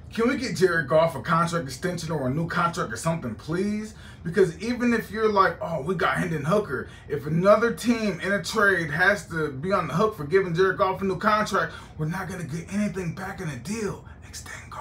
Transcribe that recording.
Can we get Jared Goff a contract extension or a new contract or something, please? Because even if you're like, oh, we got Hendon Hooker, if another team in a trade has to be on the hook for giving Jared Goff a new contract, we're not going to get anything back in a deal. Extend Goff.